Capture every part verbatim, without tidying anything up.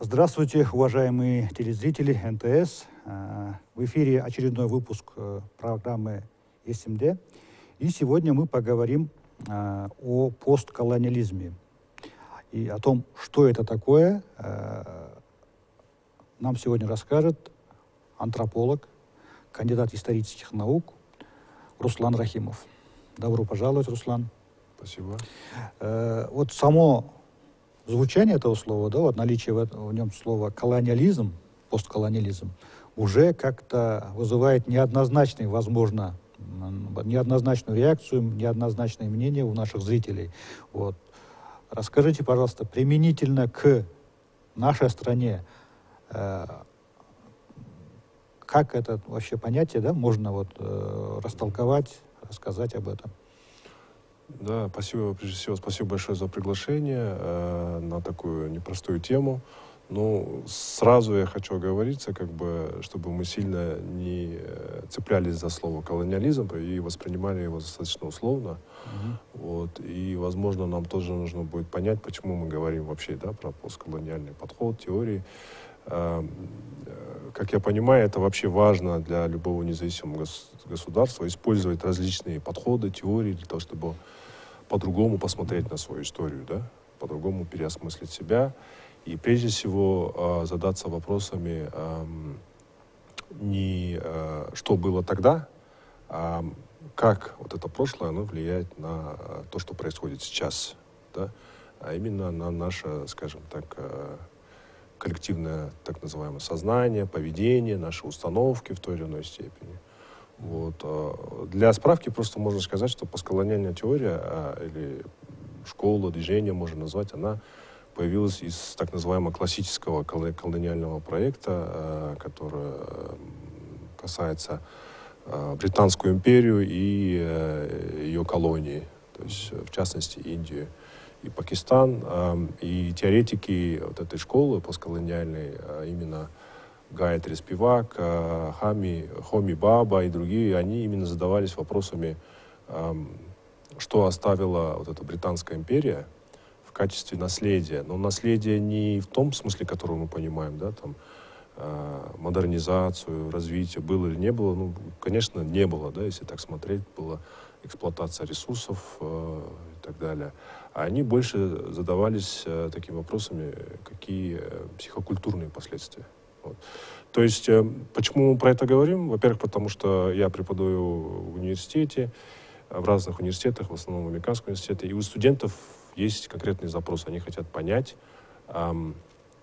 Здравствуйте, уважаемые телезрители эн тэ эс. В эфире очередной выпуск программы эс эм дэ. И сегодня мы поговорим о постколониализме. И о том, что это такое, нам сегодня расскажет антрополог, кандидат исторических наук Руслан Рахимов. Добро пожаловать, Руслан. Спасибо. Вот само звучание этого слова, да, вот наличие в, этом, в нем слова колониализм, постколониализм, уже как-то вызывает неоднозначный, возможно, неоднозначную реакцию, неоднозначное мнение у наших зрителей. Вот. Расскажите, пожалуйста, применительно к нашей стране, э, как это вообще понятие, да, можно вот э, растолковать, рассказать об этом? Да, спасибо, прежде всего, спасибо большое за приглашение э, на такую непростую тему. Ну, сразу я хочу оговориться, как бы, чтобы мы сильно не цеплялись за слово колониализм и воспринимали его достаточно условно. Mm-hmm. Вот, и, возможно, нам тоже нужно будет понять, почему мы говорим вообще, да, про постколониальный подход, теории. Э, как я понимаю, это вообще важно для любого независимого гос- государства, использовать различные подходы, теории для того, чтобы по-другому посмотреть на свою историю, да, по-другому переосмыслить себя. И прежде всего э, задаться вопросами э, не э, что было тогда, а как вот это прошлое, оно влияет на то, что происходит сейчас, да, а именно на наше, скажем так, э, коллективное так называемое сознание, поведение, наши установки в той или иной степени. Вот. Э, для справки просто можно сказать, что постколониальная теория э, или школа, движение можно назвать, она появилась из так называемого классического колониального проекта, который касается Британскую империю и ее колонии, то есть в частности Индию и Пакистан. И теоретики вот этой школы постколониальной, именно Гаятри Спивак, Хами, Хоми Баба и другие, они именно задавались вопросами, что оставила вот эта Британская империя в качестве наследия. Но наследие не в том смысле, который мы понимаем, да, там, э, модернизацию, развитие, было или не было. Ну, конечно, не было, да, если так смотреть, была эксплуатация ресурсов э, и так далее. А они больше задавались э, такими вопросами, какие э, психокультурные последствия. Вот. То есть, э, почему мы про это говорим? Во-первых, потому что я преподаю в университете, в разных университетах, в основном в американском университете, и у студентов есть конкретный запрос. Они хотят понять, эм,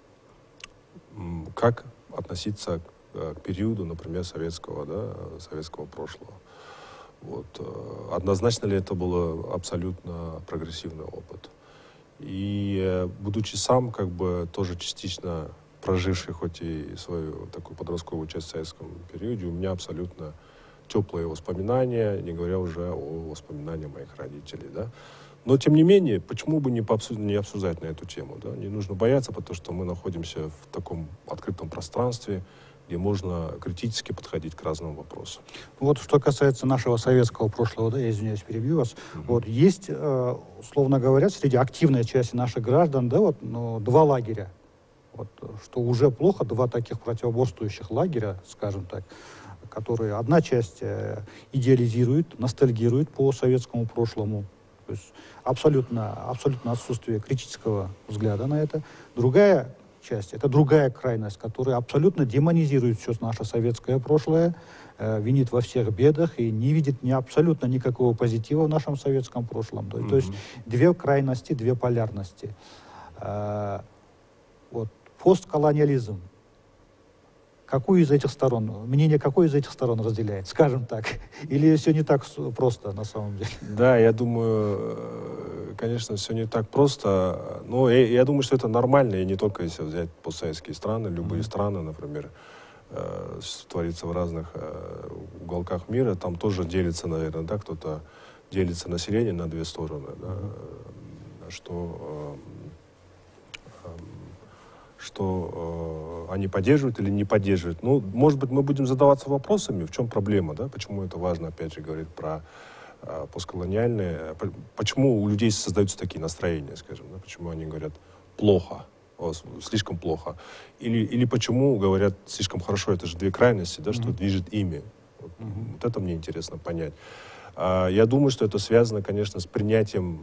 как относиться к, к периоду, например, советского, да, советского прошлого. Вот. Однозначно ли это был абсолютно прогрессивный опыт? И будучи сам, как бы, тоже частично проживший, хоть и свою такую подростковую часть в советском периоде, у меня абсолютно теплые воспоминания, не говоря уже о воспоминаниях моих родителей, да. Но, тем не менее, почему бы не, пообсуд... не обсуждать на эту тему, да? Не нужно бояться, потому что мы находимся в таком открытом пространстве, где можно критически подходить к разным вопросам. Вот что касается нашего советского прошлого, да, я извиняюсь, перебью вас, mm-hmm. вот есть, э, условно говоря, среди активной части наших граждан, да, вот, ну, два лагеря. Вот, что уже плохо, два таких противоборствующих лагеря, скажем так, которые одна часть э, идеализирует, ностальгирует по советскому прошлому, то есть абсолютно, абсолютно отсутствие критического взгляда на это. Другая часть, это другая крайность, которая абсолютно демонизирует все наше советское прошлое, э, винит во всех бедах и не видит ни, абсолютно никакого позитива в нашем советском прошлом. То, mm-hmm. то есть две крайности, две полярности. Э, вот, постколониализм. Какую из этих сторон, мнение какой из этих сторон разделяет, скажем так? Или все не так просто на самом деле? Да, я думаю, конечно, все не так просто. Но я, я думаю, что это нормально, и не только если взять постсоветские страны, любые mm-hmm. страны, например, э, творится в разных э, уголках мира, там тоже делится, наверное, да, кто-то делится население на две стороны, да, mm-hmm. что... Э, что э, они поддерживают или не поддерживают. Ну, может быть, мы будем задаваться вопросами, в чем проблема, да, почему это важно, опять же, говорить про э, постколониальные, почему у людей создаются такие настроения, скажем, да, почему они говорят плохо, о, слишком плохо. Или, или почему говорят слишком хорошо, это же две крайности, да, что mm-hmm. движет ими. Вот, mm-hmm. вот это мне интересно понять. А, я думаю, что это связано, конечно, с принятием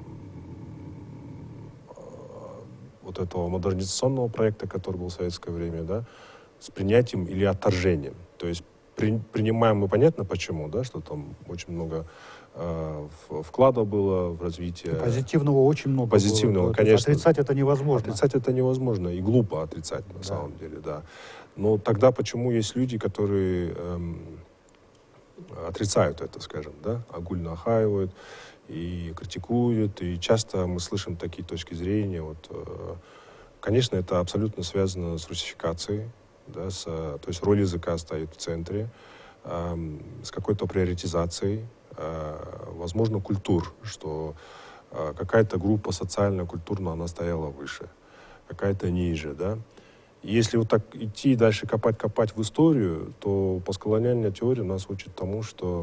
вот этого модернизационного проекта, который был в советское время, да, с принятием или отторжением. То есть при, принимаем мы, понятно почему, да, что там очень много э, вклада было в развитие. Позитивного очень много Позитивного, было. конечно. Отрицать это невозможно. Отрицать это невозможно, и глупо отрицать, на да. самом деле, да. Но тогда почему есть люди, которые эм, отрицают это, скажем, да, огульно охаивают и критикуют, и часто мы слышим такие точки зрения. Вот, э, конечно, это абсолютно связано с русификацией, да, с, то есть роль языка стоит в центре, э, с какой-то приоритизацией, э, возможно, культур, что э, какая-то группа социально-культурно она стояла выше, какая-то ниже, да. Если вот так идти дальше копать-копать в историю, то постколониальная теория нас учит тому, что,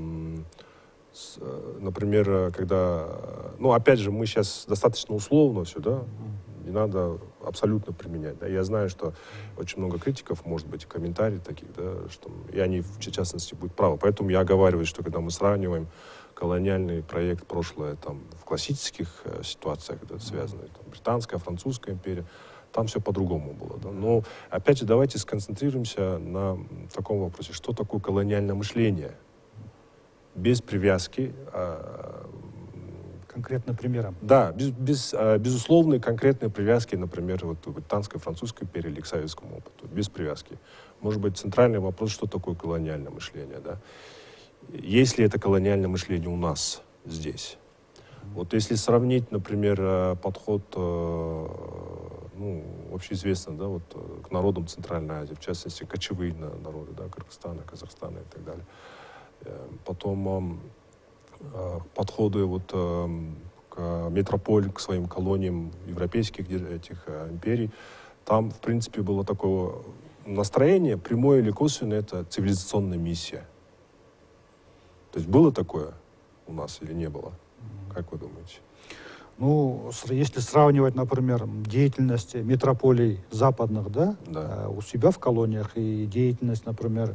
например, когда... Ну, опять же, мы сейчас достаточно условно все, да, не надо абсолютно применять. Да. Я знаю, что очень много критиков, может быть, и комментариев таких, да, что, и они, в частности, будут правы. Поэтому я оговариваюсь, что когда мы сравниваем колониальный проект прошлое там, в классических э, ситуациях, да, связанные, там, британская, французская империя, там все по-другому было. Да? Но, опять же, давайте сконцентрируемся на таком вопросе. Что такое колониальное мышление? Без привязки. А, конкретным примером. Да, без, без, а, безусловной конкретной привязки, например, вот, к британской, французской империи или к советскому опыту. Без привязки. Может быть, центральный вопрос, что такое колониальное мышление. Да? Есть ли это колониальное мышление у нас здесь? Вот если сравнить, например, подход, ну, общеизвестно, да, вот, к народам Центральной Азии, в частности, кочевые народы, да, Кыргызстана, Казахстана и так далее. Потом подходы вот к метрополии, к своим колониям европейских этих империй, там, в принципе, было такое настроение, прямое или косвенное, это цивилизационная миссия. То есть было такое у нас или не было? Как вы думаете? Ну, если сравнивать, например, деятельность метрополий западных, да, да. у себя в колониях и деятельность, например,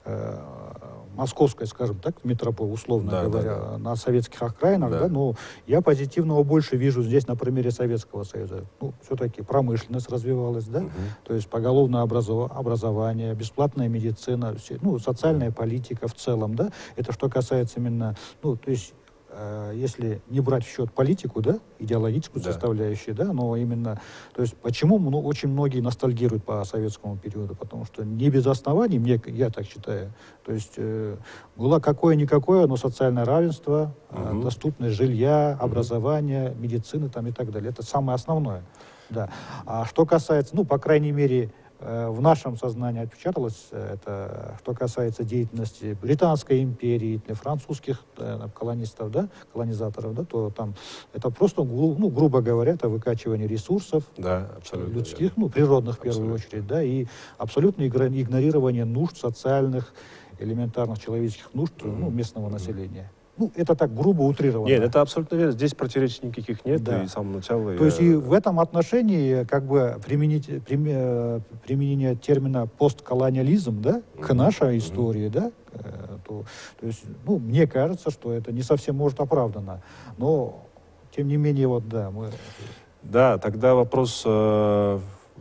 московской, скажем так, метрополии, условно да, говоря, да, да. на советских окраинах, да. Да, но я позитивного больше вижу здесь на примере Советского Союза. Ну, все-таки промышленность развивалась, да, угу. То есть поголовное образов... образование, бесплатная медицина, все, ну, социальная угу. политика в целом, да, это что касается именно, ну, то есть если не брать в счет политику, да, идеологическую да. составляющую, да, но именно, то есть почему ну, очень многие ностальгируют по советскому периоду, потому что не без оснований, мне, я так считаю, то есть э, было какое-никакое, но социальное равенство, угу. э, доступность жилья, образования, угу. медицины там и так далее, это самое основное, да. А что касается, ну, по крайней мере, в нашем сознании отпечаталось это, что касается деятельности Британской империи, французских э, колонистов, да, колонизаторов, да, то там это просто, ну, грубо говоря, это выкачивание ресурсов да, абсолютно, людских, ну, природных в первую абсолютно. очередь, да, и абсолютное игнорирование нужд социальных, элементарных человеческих нужд mm-hmm. ну, местного mm-hmm. населения. Ну, это так грубо утрировано. Нет, это абсолютно верно. Здесь противоречий никаких нет, да. и с самого начала... То я... есть и в этом отношении как бы применить, применение термина постколониализм, да, mm-hmm. к нашей истории, mm-hmm. да, то, то есть, ну, мне кажется, что это не совсем может оправдано. Но, тем не менее, вот, да, мы... Да, тогда вопрос... Э,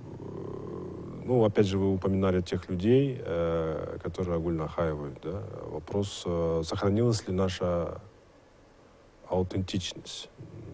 ну, опять же, вы упоминали тех людей, э, которые огульно охаивают, да. Вопрос, э, сохранилась ли наша аутентичность?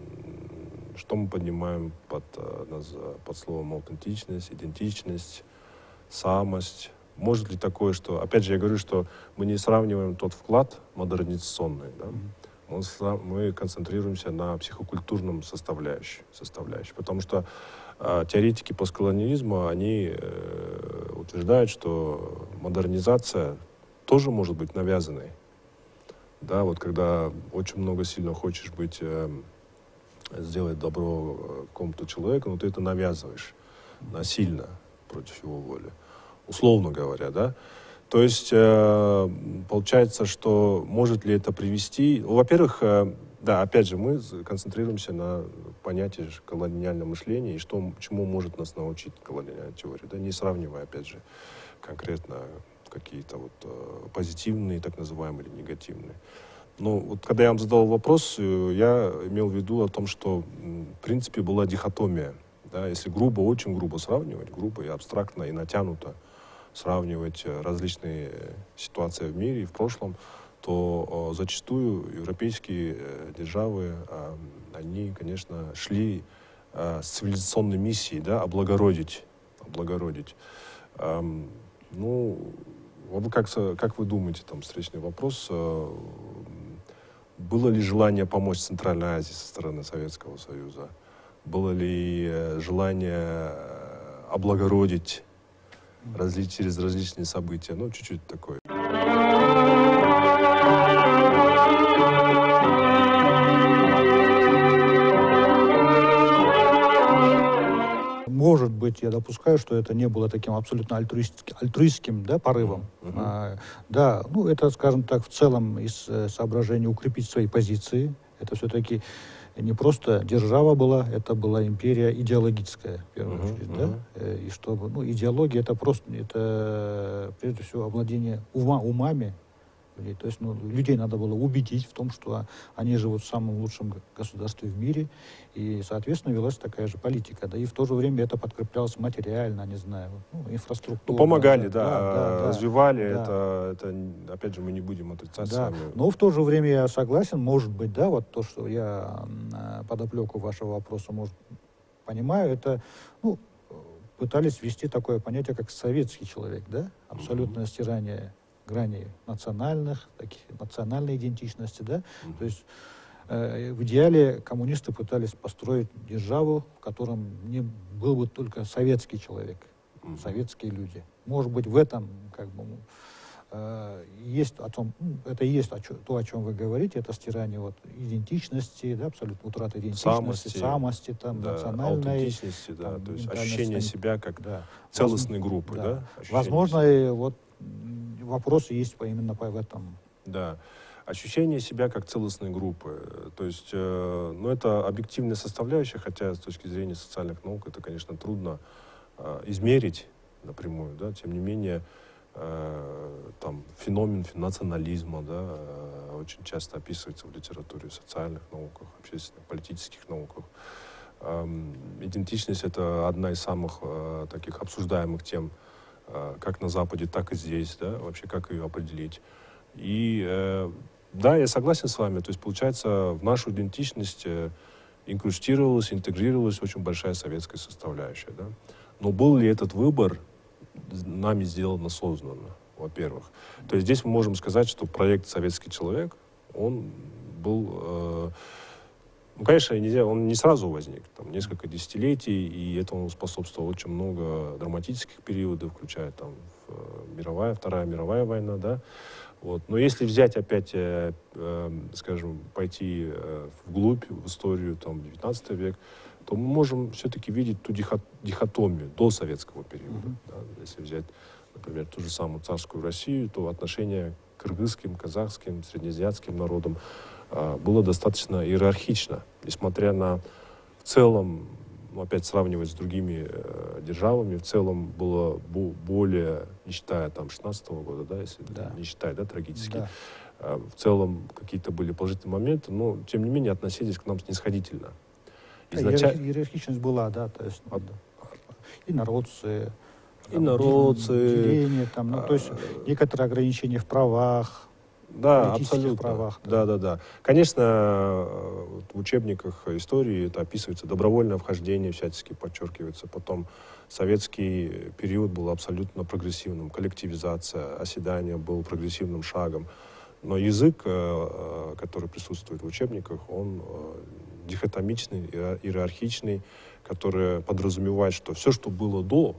Что мы понимаем под, под словом аутентичность, идентичность, самость? Может ли такое, что... Опять же, я говорю, что мы не сравниваем тот вклад модернизационный, да? Мы, мы концентрируемся на психокультурном составляющем, составляющем потому что э, теоретики постколониализма, они э, утверждают, что модернизация тоже может быть навязанной. Да, вот когда очень много сильно хочешь быть, э, сделать добро какому-то человеку, но ты это навязываешь насильно против его воли. Условно говоря, да. То есть э, получается, что может ли это привести... Во-первых, э, да, опять же, мы концентрируемся на понятии колониального мышления и что, чему может нас научить колониальная теория, да, не сравнивая, опять же, конкретно какие-то вот э, позитивные, так называемые, или негативные. Но вот когда я вам задал вопрос, я имел в виду о том, что, в принципе, была дихотомия. Да, если грубо, очень грубо сравнивать, грубо и абстрактно, и натянуто сравнивать различные ситуации в мире и в прошлом, то э, зачастую европейские э, державы, э, они, конечно, шли э, с цивилизационной миссией, да, облагородить. облагородить. Эм, ну, вы как, как вы думаете, там, встречный вопрос, э, было ли желание помочь Центральной Азии со стороны Советского Союза? Было ли э, желание э, облагородить разли через различные события? Ну, чуть-чуть такое. Может быть, я допускаю, что это не было таким абсолютно альтруистским, альтруистским, да, порывом. Uh-huh. А, да, ну это, скажем так, в целом из э, соображений укрепить свои позиции. Это все-таки не просто держава была, это была империя идеологическая, в первую Uh-huh. очередь, Uh-huh. да. И чтобы, ну, идеология это просто, это прежде всего овладение ума, умами. То есть, ну, людей надо было убедить в том, что они живут в самом лучшем государстве в мире, и, соответственно, велась такая же политика. Да, и в то же время это подкреплялось материально, не знаю, ну, инфраструктура. Ну, помогали, да, да, да, да, развивали, да. Это, это, опять же, мы не будем отрицать да. с вами. Но в то же время я согласен, может быть, да, вот то, что я подоплеку вашего вопроса, может, понимаю, это, ну, пытались ввести такое понятие, как советский человек, да, абсолютное mm-hmm. стирание граней национальных, таких, национальной идентичности, да, mm-hmm. то есть э, в идеале коммунисты пытались построить державу, в котором не был бы только советский человек, mm-hmm. советские люди. Может быть, в этом, как бы, э, есть о том, ну, это и есть о чё, то, о чем вы говорите, это стирание вот идентичности, да, абсолютно утрата идентичности, самости, самости там, да, национальной, аутентичности, да, там, то есть ощущение себя как да. целостной Воз... группы, да. да? Возможно, и вот вопросы есть именно по этом. Да, ощущение себя как целостной группы. То есть, э, ну, это объективная составляющая, хотя с точки зрения социальных наук это, конечно, трудно э, измерить напрямую, да, тем не менее, э, там, феномен национализма, да, э, очень часто описывается в литературе, в социальных науках, общественных, политических науках. Э, идентичность — это одна из самых э, таких обсуждаемых тем, как на Западе, так и здесь, да, вообще как ее определить. И э, да, я согласен с вами, то есть получается в нашу идентичность э, инкрустировалась, интегрировалась очень большая советская составляющая, да. Но был ли этот выбор нами сделан осознанно, во-первых? То есть здесь мы можем сказать, что проект «Советский человек», он был... Э, Ну, конечно, нельзя, он не сразу возник, там, несколько десятилетий, и этому способствовало очень много драматических периодов, включая там в, э, мировая, Вторая мировая война, да. Вот. Но если взять опять, э, э, скажем, пойти э, вглубь, в историю, там, девятнадцатый век, то мы можем все-таки видеть ту дихотомию до советского периода. Mm-hmm. Да. Если взять, например, ту же самую царскую Россию, то отношение к кыргызским, казахским, среднеазиатским народам было достаточно иерархично, несмотря на в целом, ну, опять сравнивать с другими э, державами, в целом было бо более, не считая там шестнадцатого года, да, если да. не считая, да, трагически, да. э, в целом какие-то были положительные моменты, но тем не менее относились к нам снисходительно. Изначаль... Иерархичность была, да, то есть От... и народцы, и там, народцы, деление, там, ну, то есть некоторые ограничения в правах. Да, абсолютно. Правах, да. да, да, да. Конечно, в учебниках истории это описывается, добровольное вхождение всячески подчеркивается. Потом советский период был абсолютно прогрессивным, коллективизация, оседание был прогрессивным шагом. Но язык, который присутствует в учебниках, он дихотомичный, иерархичный, который подразумевает, что все, что было до,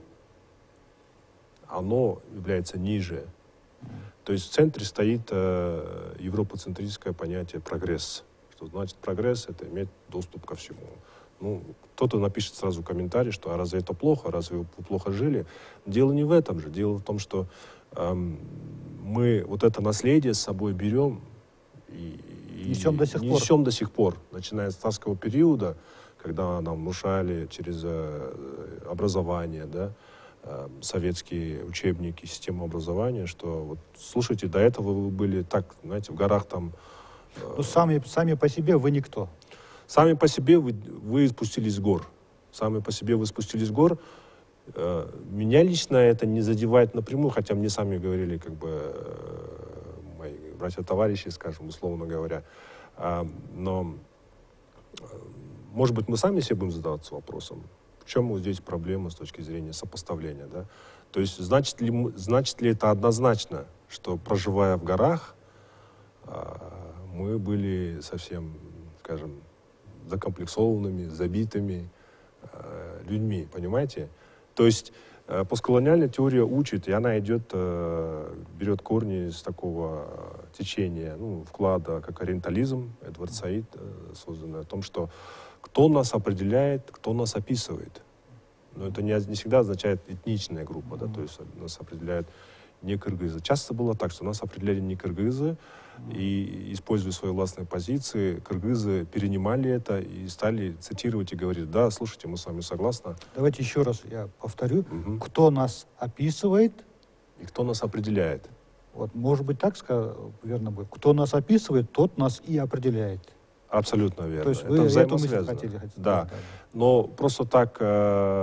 оно является ниже. То есть в центре стоит э, европоцентрическое понятие «прогресс». Что значит прогресс? Это иметь доступ ко всему. Ну, кто-то напишет сразу комментарий, что а разве это плохо, разве вы плохо жили? Дело не в этом же. Дело в том, что эм, мы вот это наследие с собой берем и, и Несем до сих пор. несем до сих пор, начиная с царского периода, когда нам внушали через э, образование, да, э, советские учебники, систему образования, что вот, слушайте, до этого вы были так, знаете, в горах там... Э, Ну, сами, сами по себе вы никто. Сами по себе вы, вы спустились с гор. Сами по себе вы спустились с гор. Э, меня лично это не задевает напрямую, хотя мне сами говорили, как бы, э, мои братья-товарищи, скажем, условно говоря. А, но, э, может быть, мы сами себе будем задаваться вопросом, в чем вот здесь проблема с точки зрения сопоставления, да? То есть, значит ли, мы- значит ли это однозначно, что, проживая в горах, э, мы были совсем, скажем, закомплексованными, забитыми э, людьми, понимаете? То есть э, постколониальная теория учит, и она идет, э, берет корни из такого э, течения, ну, вклада, как ориентализм, Эдвард Саид, э, созданный о том, что кто нас определяет, кто нас описывает. Но это не, не всегда означает этничная группа, да, то есть нас определяют не кыргызы. Часто было так, что нас определяли не кыргызы, и, используя свои властные позиции, кыргызы перенимали это и стали цитировать и говорить: да, слушайте, мы с вами согласны. Давайте еще раз я повторю. Мгм. Кто нас описывает, И кто нас определяет? вот, может быть, так сказать, верно будет. Кто нас описывает, тот нас и определяет. Абсолютно верно. То есть это вы эту мысль взаимосвязано. хотели, хотели. Да. Да, да. Но просто так э,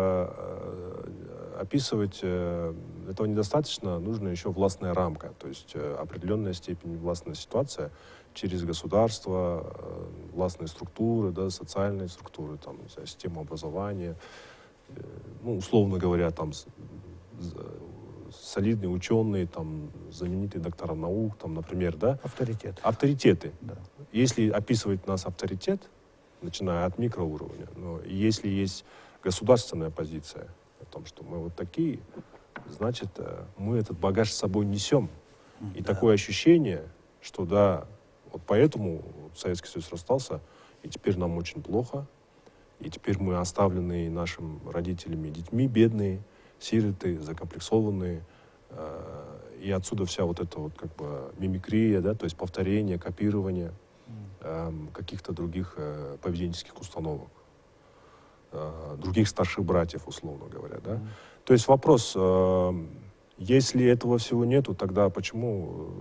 э, описывать э, этого недостаточно, нужна еще властная рамка, то есть э, определенная степень властная ситуация через государство, э, властные структуры, да, социальные структуры, там, не знаю, систему образования, э, ну, условно говоря, там с- з- солидные ученые, там, знаменитые доктора наук, там, например, да, Авторитет. авторитеты. Да. Если описывает нас авторитет, начиная от микроуровня, но если есть государственная позиция о том, что мы вот такие, значит, э, мы этот багаж с собой несем. И Да. такое ощущение, что да, вот поэтому Советский Союз расстался, и теперь нам очень плохо, и теперь мы оставлены нашими родителями, детьми, бедные, сироты, закомплексованные, э, и отсюда вся вот эта вот как бы мимикрия, да, то есть повторение, копирование эм, каких-то других э, поведенческих установок, э, других старших братьев, условно говоря, да. Мгм. То есть вопрос, э, если этого всего нету, тогда почему,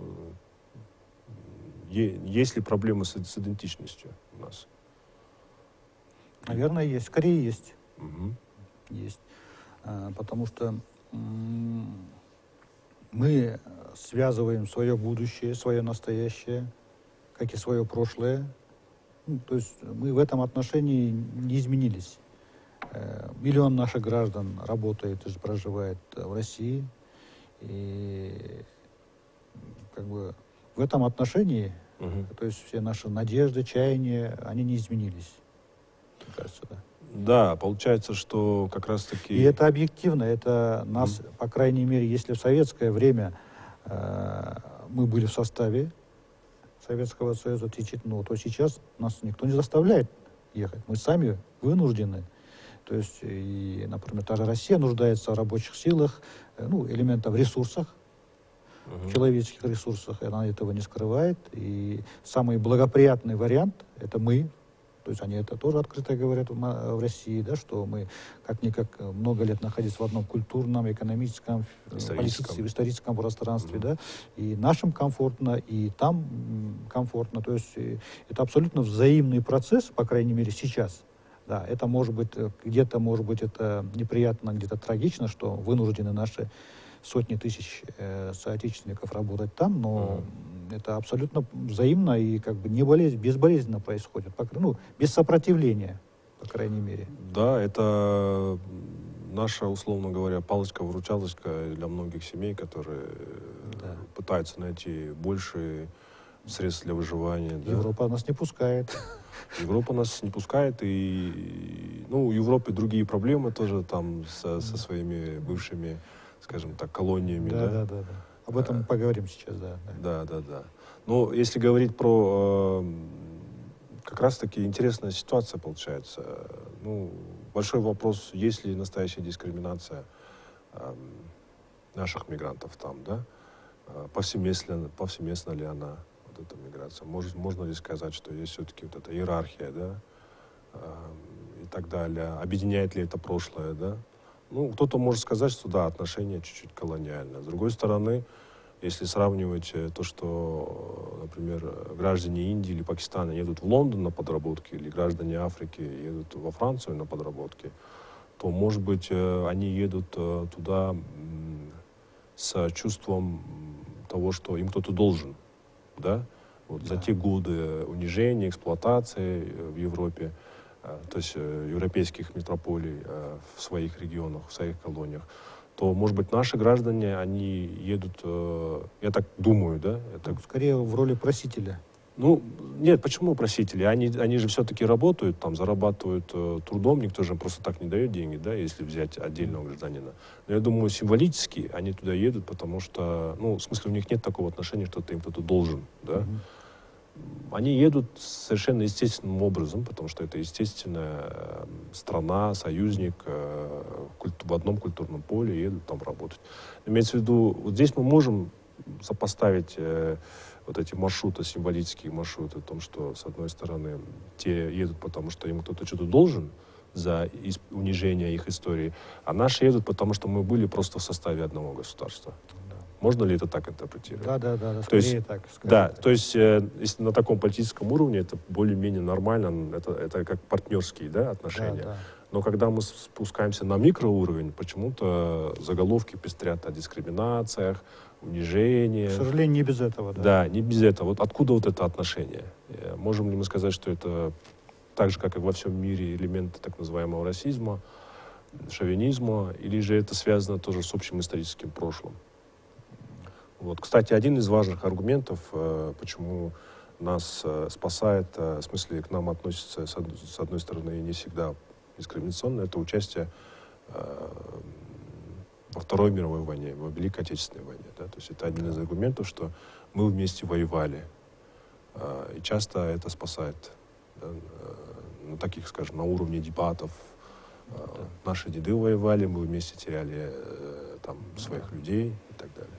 э, е- есть ли проблемы с, с идентичностью у нас? Наверное, есть. Скорее есть. Мгм. Есть. А, потому что м, мы связываем свое будущее, свое настоящее, как и свое прошлое. Ну, то есть мы в этом отношении не изменились. Э, Миллион наших граждан работает и проживает в России. И как бы в этом отношении, Мгм. то есть все наши надежды, чаяния, они не изменились. Мне кажется, да. Да, получается, что как раз-таки... И это объективно, это нас, по крайней мере, если в советское время э, мы были в составе Советского Союза, ну, то сейчас нас никто не заставляет ехать. Мы сами вынуждены. То есть, и, например, та же Россия нуждается в рабочих силах, э, ну, элементов, ресурсах, Мгм. в человеческих ресурсах, и она этого не скрывает. И самый благоприятный вариант — это мы. То есть они это тоже открыто говорят в, Ма- в России, да, что мы как-никак много лет находились в одном культурном, экономическом, э, Историческом. политическом, историческом пространстве, Мгм. да, и нашим комфортно, и там м, комфортно. То есть э, это абсолютно взаимный процесс, по крайней мере, сейчас. Да, это может быть, э, где-то, может быть, это неприятно, где-то трагично, что вынуждены наши сотни тысяч э, соотечественников работать там, но м, это абсолютно взаимно и как бы не болезнь, безболезненно происходит, по кра- ну, без сопротивления, по крайней мере. Да, это наша, условно говоря, палочка-выручалочка для многих семей, которые э, Да. пытаются найти больше средств для выживания. Да. Европа нас не пускает. Европа нас не пускает, и, ну, у Европы другие проблемы тоже там со, со своими бывшими, скажем так, колониями. Да, Да, да, да, да. Об этом мы поговорим сейчас, да. да. да, да, да. Но если говорить про э, как раз-таки интересная ситуация получается. Ну, большой вопрос, есть ли настоящая дискриминация э, наших мигрантов там, да? Повсеместно, повсеместна ли она, вот эта миграция? Может, можно ли сказать, что есть все-таки вот эта иерархия, да? Э, и так далее. Объединяет ли это прошлое, да? Ну, кто-то может сказать, что да, отношения чуть-чуть колониальные. С другой стороны, если сравнивать то, что, например, граждане Индии или Пакистана едут в Лондон на подработки, или граждане Африки едут во Францию на подработки, то, может быть, они едут туда с чувством того, что им кто-то должен, да? Вот Да. За те годы унижения, эксплуатации в Европе, то есть европейских метрополий в своих регионах, в своих колониях, то, может быть, наши граждане, они едут, э, я так думаю, да? Это... Ну, скорее в роли просителя. Ну, нет, почему просители? Они, они же все-таки работают, там, зарабатывают э, трудом, никто же им просто так не дает деньги, да, если взять отдельного гражданина. Но я думаю, символически они туда едут, потому что, ну, в смысле, у них нет такого отношения, что ты им кто-то должен, да? Mm-hmm. Они едут совершенно естественным образом, потому что это естественная страна, союзник, в одном культурном поле, едут там работать. Имеется в виду, вот здесь мы можем сопоставить вот эти маршруты, символические маршруты, о том, что, с одной стороны, те едут, потому что им кто-то что-то должен за унижение их истории, а наши едут, потому что мы были просто в составе одного государства. Можно ли это так интерпретировать? Да, да, да, да, скорее то есть, так. Скорее да, так. То есть, э, если на таком политическом уровне, это более-менее нормально, это, это как партнерские, да, отношения. Да, да. Но когда мы спускаемся на микроуровень, почему-то заголовки пестрят о дискриминациях, унижении. К сожалению, не без этого, да. Да, не без этого. Вот откуда вот это отношение? Можем ли мы сказать, что это так же, как и во всем мире, элементы так называемого расизма, шовинизма, или же это связано тоже с общим историческим прошлым? Вот. Кстати, один из важных аргументов, э, почему нас э, спасает, э, в смысле к нам относится, с, од с одной стороны, не всегда дискриминационно, это участие э, во Второй мировой войне, во Великой Отечественной войне. Да? То есть это один из аргументов, что мы вместе воевали. Э, и часто это спасает. Да? Э, на таких, скажем, на уровне дебатов. Э, да. Наши деды воевали, мы вместе теряли э, там, своих да. людей и так далее.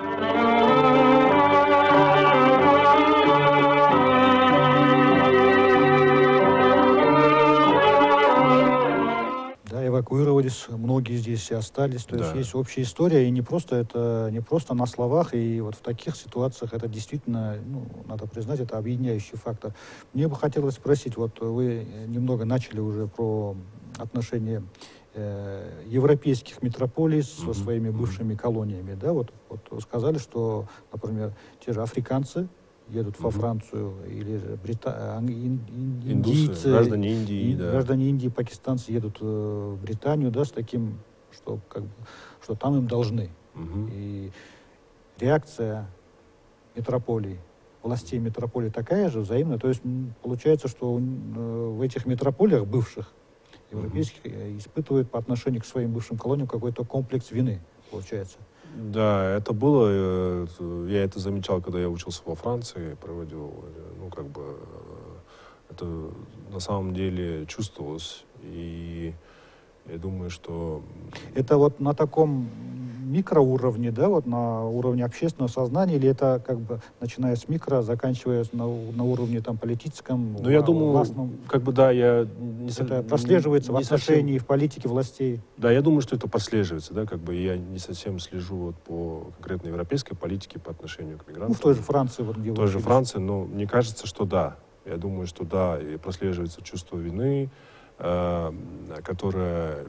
Да, эвакуировались, многие здесь и остались. То да. есть есть общая история, и не просто это не просто на словах, и вот в таких ситуациях это действительно, ну, надо признать, это объединяющий фактор. Мне бы хотелось спросить, вот вы немного начали уже про отношения европейских метрополий со своими бывшими колониями, да, вот, вот сказали, что, например, те же африканцы едут mm-hmm. во Францию, или же брита... ин... индийцы, Индусы, граждане Индии, ин... да. граждане Индии, пакистанцы едут в Британию, да, с таким, что, как бы, что там им должны. Mm-hmm. И реакция метрополий, властей метрополии такая же, взаимная. То есть получается, что в этих метрополиях бывших европейских mm-hmm. испытывают по отношению к своим бывшим колониям какой-то комплекс вины, получается. Да, это было, я это замечал, когда я учился во Франции, проводил, ну, как бы, это на самом деле чувствовалось, и я думаю, что... Это вот на таком микроуровне, да, вот на уровне общественного сознания, или это как бы начиная с микро, заканчивая на, на уровне там политическом, ну, я думаю, властном? Как бы, да, я... Не, это прослеживается не в отношении совсем... в политике властей? Да, я думаю, что это прослеживается, да, как бы я не совсем слежу вот по конкретной европейской политике по отношению к мигрантам. Ну, в той же Франции. Вот, где в той же Франции, но мне кажется, что да. Я думаю, что да, и прослеживается чувство вины, э, которое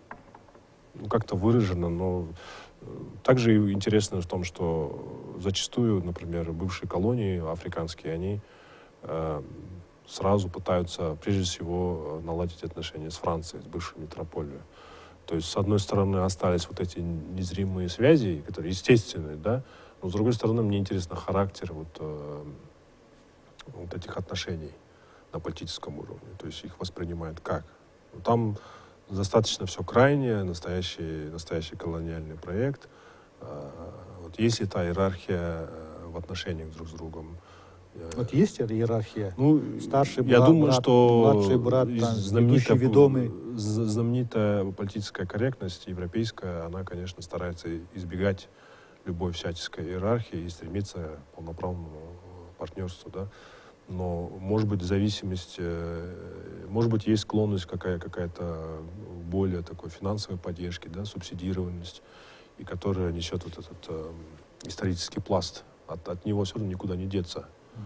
ну, как-то выражено, но также интересно в том, что зачастую, например, бывшие колонии африканские, они э, сразу пытаются, прежде всего, наладить отношения с Францией, с бывшей метрополией. То есть, с одной стороны, остались вот эти незримые связи, которые естественные, да, но, с другой стороны, мне интересно характер вот, э, вот этих отношений на политическом уровне. То есть, их воспринимают как? Там достаточно все крайнее, настоящий, настоящий колониальный проект. Вот есть ли та иерархия в отношениях друг с другом? Вот есть эта иерархия? Ну, Старший я брат, думаю, брат, что младший брат, там, знаменитая, ведущий, ведомый. знаменитая политическая корректность европейская, она, конечно, старается избегать любой всяческой иерархии и стремится к полноправному партнерству, да. Но, может быть, зависимость, может быть, есть склонность какая- какая-то более такой финансовой поддержки, да, субсидированность, и которая несет вот этот э, исторический пласт. От, от него все равно никуда не деться.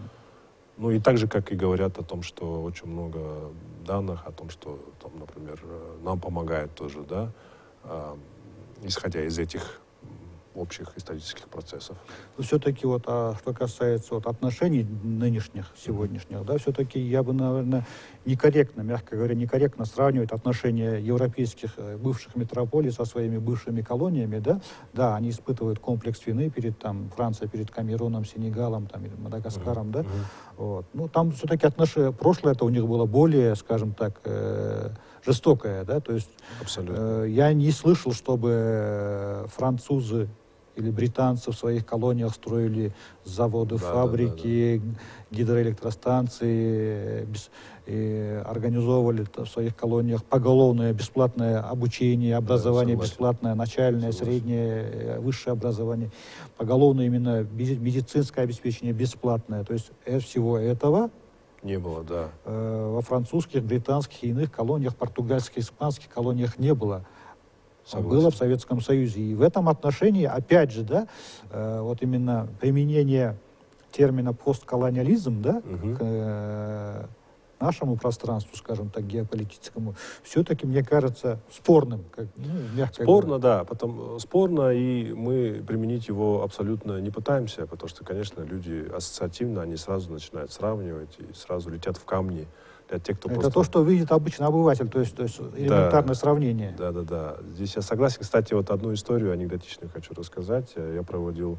Ну и так же, как и говорят о том, что очень много данных, о том, что, там, например, нам помогает тоже, да, э, исходя из этих общих исторических процессов. Все-таки вот, а что касается вот отношений нынешних, сегодняшних, mm-hmm. да, все-таки я бы, наверное, некорректно, мягко говоря, некорректно сравнивать отношения европейских бывших метрополий со своими бывшими колониями, да. Да, они испытывают комплекс вины перед, там, Францией, перед Камеруном, Сенегалом, там, или Мадагаскаром, mm-hmm. да. Mm-hmm. Вот. Ну, там все-таки отношения, прошлое это у них было более, скажем так, э, жестокое, да, то есть э, я не слышал, чтобы французы или британцы в своих колониях строили заводы, да, фабрики, да, да, да. гидроэлектростанции, без, и организовывали в своих колониях поголовное бесплатное обучение, образование, да, бесплатное начальное, согласен. Среднее, высшее образование, поголовное именно медицинское обеспечение бесплатное. То есть всего этого не было, да. Э, во французских, британских и иных колониях, португальских, испанских колониях не было. Согласен. Было в Советском Союзе. И в этом отношении, опять же, да, э, вот именно применение термина постколониализм, да, угу. к э, нашему пространству, скажем так, геополитическому, все-таки, мне кажется, спорным. Как, ну, мягко спорно, говоря. да. Потом, спорно, и мы применить его абсолютно не пытаемся, потому что, конечно, люди ассоциативно, они сразу начинают сравнивать и сразу летят в камни. Те, кто это просто... то, что видит обычный обыватель, то есть, то есть элементарное да, сравнение. Да, да, да. Здесь я согласен. Кстати, вот одну историю анекдотичную хочу рассказать. Я проводил,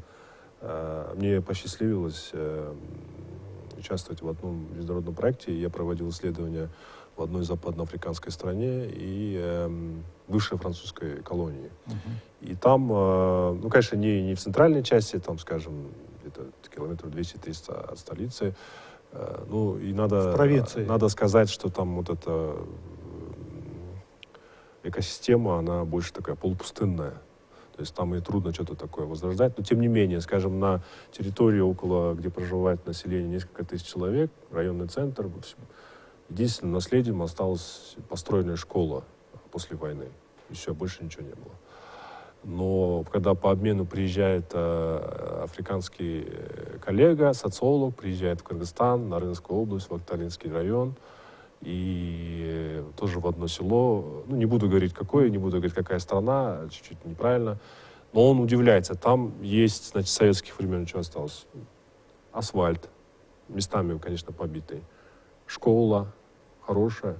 э, мне посчастливилось э, участвовать в одном международном проекте. Я проводил исследования в одной западноафриканской стране и э, бывшей французской колонии. Uh-huh. И там, э, ну, конечно, не, не в центральной части, там, скажем, где-то километров двести-триста от столицы. Ну, и надо, надо сказать, что там вот эта экосистема, она больше такая полупустынная. То есть там и трудно что-то такое возрождать. Но, тем не менее, скажем, на территории, около, где проживает население несколько тысяч человек, районный центр, единственным наследием осталась построенная школа после войны. Еще больше ничего не было. Но когда по обмену приезжает э, африканский коллега, социолог, приезжает в Кыргызстан, на Рынскую область, в Акталинский район, и э, тоже в одно село, ну, не буду говорить какое, не буду говорить какая страна, чуть-чуть неправильно, но он удивляется, там есть, значит, с советских времен что осталось? Асфальт, местами, конечно, побитый, школа хорошая,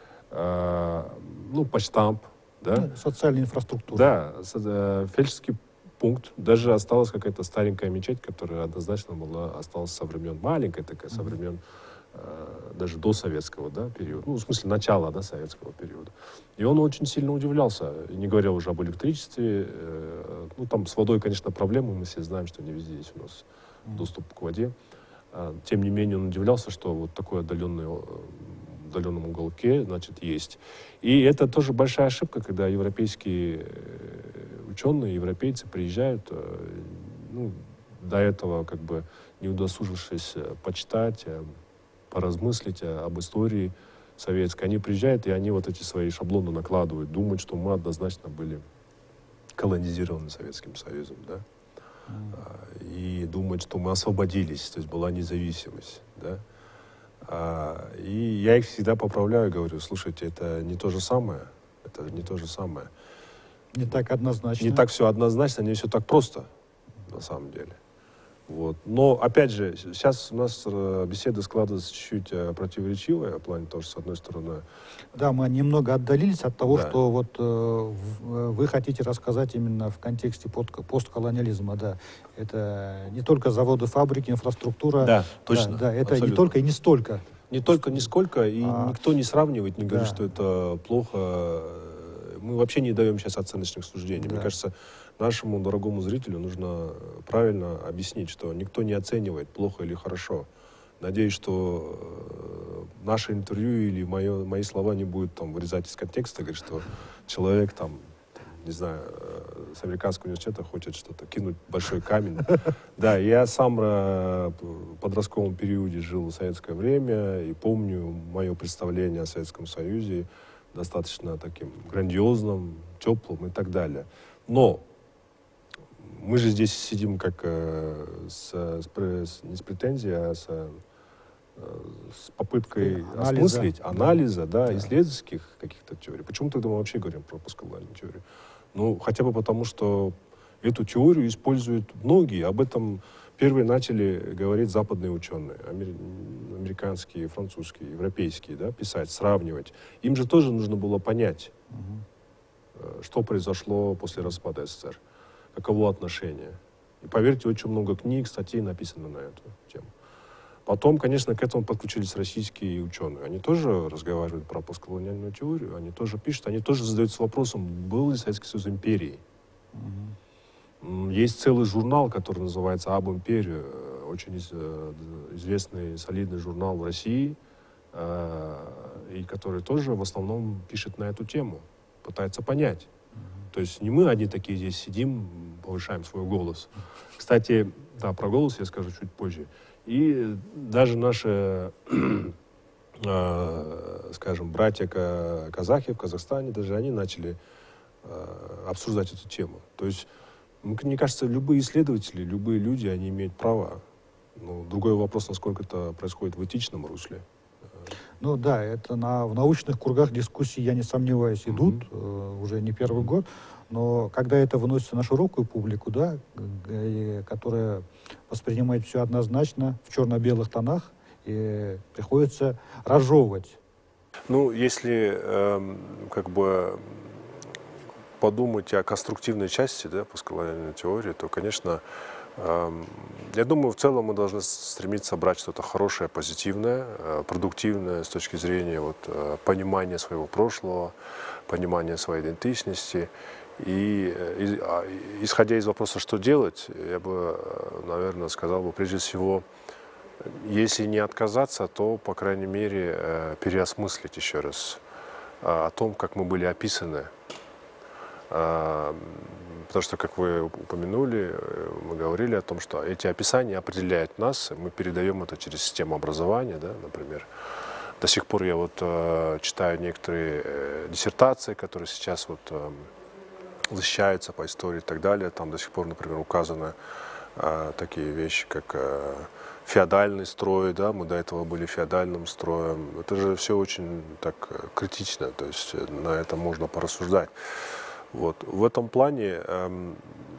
э, ну, почтамп, да? Ну, социальная инфраструктура. Да, э, фельдшерский пункт. Даже осталась какая-то старенькая мечеть, которая однозначно была, осталась со времен, маленькая такая, со времен э, даже до советского, да, периода. Ну, в смысле, начала, да, советского периода. И он очень сильно удивлялся, не говоря уже об электричестве. Э, ну, там с водой, конечно, проблемы, мы все знаем, что не везде есть у нас доступ к воде. Э, тем не менее, он удивлялся, что вот такой отдаленный в отдаленном уголке, значит, есть. И это тоже большая ошибка, когда европейские ученые, европейцы приезжают, ну, до этого как бы не удосужившись почитать, поразмыслить об истории советской. Они приезжают, и они вот эти свои шаблоны накладывают, думают, что мы однозначно были колонизированы Советским Союзом, да, mm. и думают, что мы освободились, то есть была независимость, да. А, и я их всегда поправляю, говорю, слушайте, это не то же самое, это не то же самое. Не так однозначно. Не так все однозначно, не все так просто, на самом деле. Вот. Но, опять же, сейчас у нас беседа складывается чуть-чуть противоречивая, в плане того, что, с одной стороны... Да, мы немного отдалились от того, да. что вот э, вы хотите рассказать именно в контексте постколониализма, да. Это не только заводы, фабрики, инфраструктура. Да, точно. Да, да, это абсолютно. не только и не столько. Не только, не сколько, и а, никто не сравнивает, не говорит, да. что это плохо. Мы вообще не даем сейчас оценочных суждений. Да. Мне кажется, нашему дорогому зрителю нужно правильно объяснить, что никто не оценивает, плохо или хорошо. Надеюсь, что э, наше интервью или мое, мои слова не будут там вырезать из контекста, говорить, что человек там, не знаю, э, с американского университета хочет что-то кинуть, большой камень. Да, я сам э, в подростковом периоде жил в советское время и помню мое представление о Советском Союзе достаточно таким грандиозным, теплым и так далее. Но мы же здесь сидим как э, с, с, с, не с претензией, а с, э, с попыткой Анализа. осмыслить, анализа, да, Да. исследовательских каких-то теорий. Почему тогда мы вообще говорим про постколониальную теорию? Ну, хотя бы потому, что эту теорию используют многие. Об этом первые начали говорить западные ученые, американские, французские, европейские, да, писать, сравнивать. Им же тоже нужно было понять, Мгм. что произошло после распада СССР, каково отношение. И поверьте, очень много книг, статей написано на эту тему. Потом, конечно, к этому подключились российские ученые. Они тоже разговаривают про постколониальную теорию, они тоже пишут, они тоже задаются вопросом, был ли Советский Союз империей. Мгм. Есть целый журнал, который называется «Об империи», очень известный, солидный журнал в России, и который тоже в основном пишет на эту тему, пытается понять. То есть не мы одни такие здесь сидим, повышаем свой голос. Кстати, да, про голос я скажу чуть позже. И даже наши, э, скажем, братья-казахи в Казахстане, даже они начали э, обсуждать эту тему. То есть, мне кажется, любые исследователи, любые люди, они имеют право. Ну, другой вопрос, насколько это происходит в этичном русле. Ну да, это на, в научных кругах дискуссии, я не сомневаюсь, идут Мгм. э, уже не первый год, но когда это выносится на широкую публику, да, г- и которая воспринимает все однозначно в черно-белых тонах, и приходится разжевывать. Ну, если эм, как бы подумать о конструктивной части, да, постколониальной теории, то, конечно, эм, я думаю, в целом мы должны стремиться брать что-то хорошее, позитивное, э, продуктивное с точки зрения вот, э, понимания своего прошлого, понимания своей идентичности. И, э, и, а, и, исходя из вопроса, что делать, я бы, э, наверное, сказал бы, прежде всего, если не отказаться, то, по крайней мере, э, переосмыслить еще раз э, о том, как мы были описаны. Э, Потому что, как вы упомянули, э, мы говорили о том, что эти описания определяют нас, мы передаем это через систему образования, да, например. До сих пор я вот э, читаю некоторые э, диссертации, которые сейчас вот э, защищаются по истории и так далее. Там до сих пор, например, указаны э, такие вещи, как э, феодальный строй, да, мы до этого были феодальным строем. Это же все очень так э, критично, то есть э, на это можно порассуждать. Вот. В этом плане эм,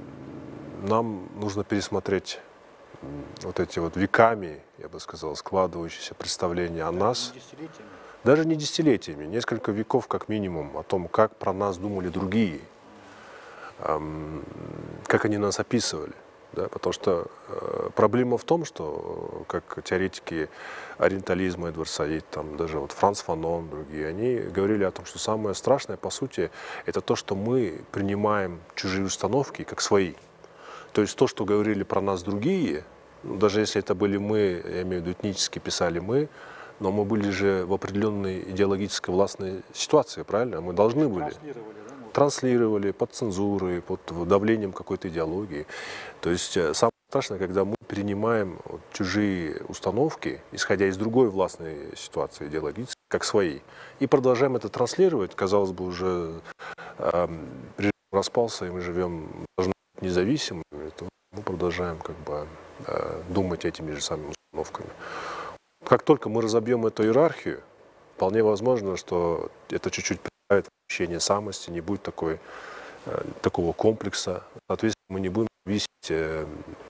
нам нужно пересмотреть м, вот эти вот веками, я бы сказал, складывающиеся представления о нас. Даже не десятилетиями, несколько веков как минимум, о том, как про нас думали другие, эм, как они нас описывали. Да? Потому что э, проблема в том, что, как теоретики ориентализма, Эдвард Саид, там, даже вот Франц Фанон, другие, они говорили о том, что самое страшное, по сути, это то, что мы принимаем чужие установки как свои. То есть то, что говорили про нас другие, ну, даже если это были мы, я имею в виду этнически писали мы, но мы были же в определенной идеологической властной ситуации, правильно? Мы должны были. Транслировали под цензурой, под давлением какой-то идеологии. То есть э, самое страшное, когда мы перенимаем вот, чужие установки, исходя из другой властной ситуации идеологической, как свои, и продолжаем это транслировать. Казалось бы, уже э, режим распался, и мы живем, должны быть независимыми, то мы продолжаем как бы э, думать этими же самыми установками. Как только мы разобьем эту иерархию, вполне возможно, что это чуть-чуть прибавит ощущение самости, не будет такой, э, такого комплекса. Соответственно, мы не будем зависеть э,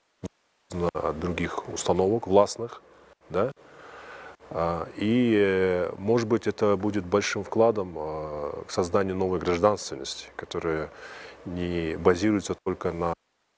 от других установок властных, да? А, и, э, может быть, это будет большим вкладом э, к созданию новой гражданственности, которая не базируется только на...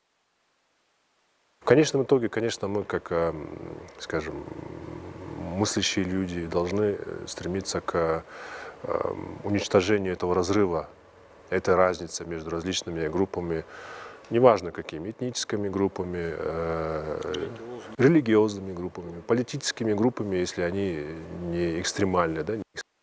В конечном итоге, конечно, мы, как, э, скажем, мыслящие люди, должны стремиться к уничтожению этого разрыва, этой разницы между различными группами неважно какими, этническими группами, э, религиозными группами, политическими группами, если они не экстремальные. Да?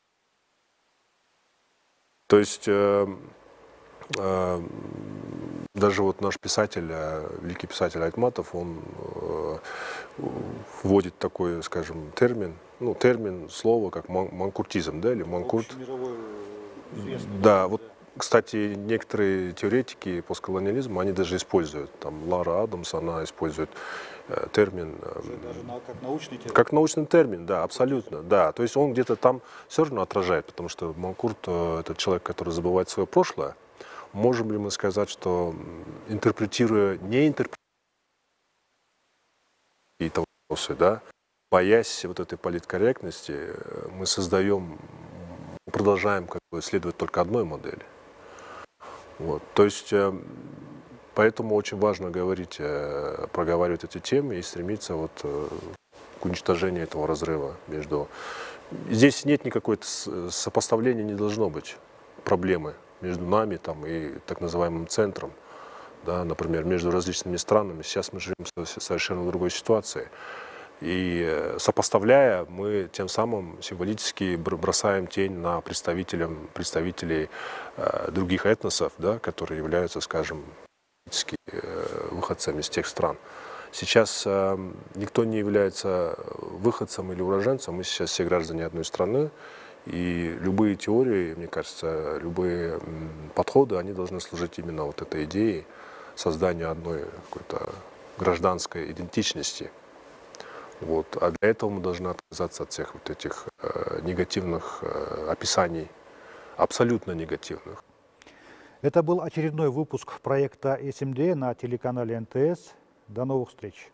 То есть э, э, даже вот наш писатель, э, великий писатель Айтматов, он э, вводит такой, скажем, термин, ну, термин, слово, как ман манкуртизм, да, или манкурт. Да, вот, кстати, некоторые теоретики постколониализма, они даже используют, там, Лара Адамс, она использует э, термин. Э, даже на, как научный термин. Как научный термин, да, абсолютно, да. То есть он где-то там все равно отражает, потому что манкурт э, – это человек, который забывает свое прошлое. Можем ли мы сказать, что интерпретируя, не интерпретируя какие-то вопросы, да, боясь вот этой политкорректности, мы создаем, продолжаем как бы следовать только одной модели. Вот. То есть, поэтому очень важно говорить, проговаривать эти темы и стремиться вот к уничтожению этого разрыва между... Здесь нет никакой сопоставления, не должно быть проблемы между нами там, и так называемым центром, да, например, между различными странами. Сейчас мы живем в совершенно другой ситуации. И сопоставляя, мы тем самым символически бросаем тень на представителям, представителей э, других этносов, да, которые являются, скажем, э, выходцами из тех стран. Сейчас э, никто не является выходцем или уроженцем, мы сейчас все граждане одной страны, и любые теории, мне кажется, любые подходы, они должны служить именно вот этой идее создания одной какой-то гражданской идентичности. Вот. А для этого мы должны отказаться от всех вот этих э, негативных э, описаний, абсолютно негативных. Это был очередной выпуск проекта эс эм дэ на телеканале эн тэ эс. До новых встреч!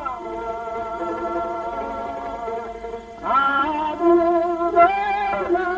I